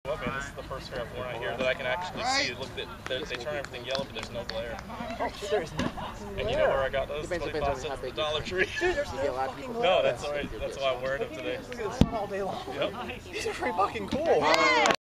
Well, man, this is the first pair of worn out here that I can actually see. Look, they turn everything yellow, but there's no glare. Oh, there's no And you know where I got those? 25 cents at the Dollar Tree. Dude, there's no fucking glare. No, that's all right. That's why I'm wearing them today. Look at this all day long. Yep. These are pretty fucking cool.